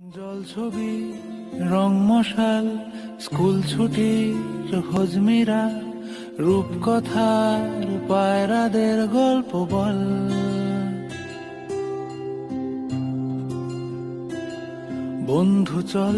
জল ছবি রং মশাল স্কুল ছুটির হজমিরা রূপকথার পায়রাদের গল্প বল। বন্ধু চল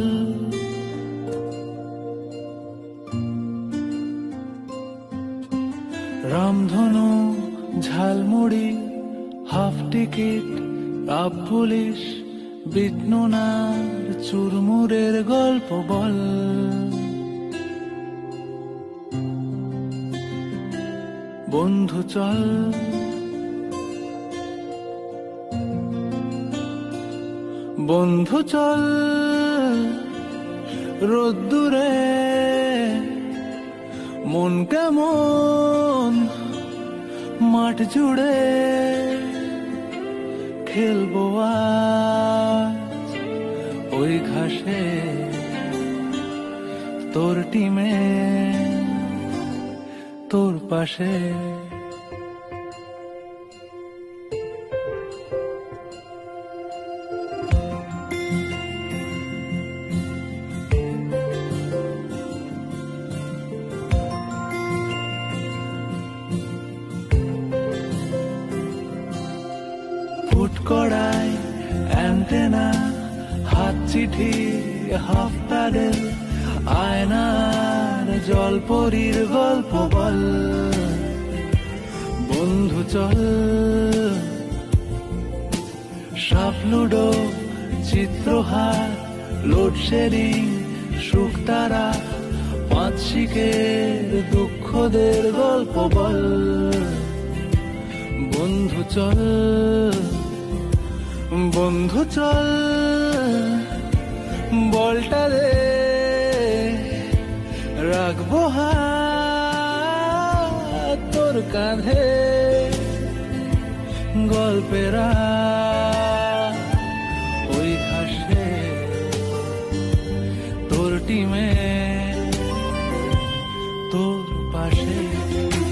রামধনু jhalmuri half ticket up police বিটনুনার চুরমুরের গল্প বল। বন্ধু চল বন্ধু চল রোদ্দুরে মন কেমন মাঠ জুড়ে খেলবো আজ ওই ঘাসে তোর টিমে তোর পাশে। ফুট কড়াই অ্যান্টেনা হাত চিঠি হাফ প্যাডেল আয়নার জলপরীর গল্প বল। বন্ধু চল সাপ লুডো চিত্রহার লোডশেডিং শুকতারা পাঁচ শিকের দুঃখদের গল্প বল। বন্ধু চল বন্ধু চল বলটা দে রাখবো হাত তোর কাঁধে গল্পেরা ওই ঘাসে তোর টিমে তোর পাশে।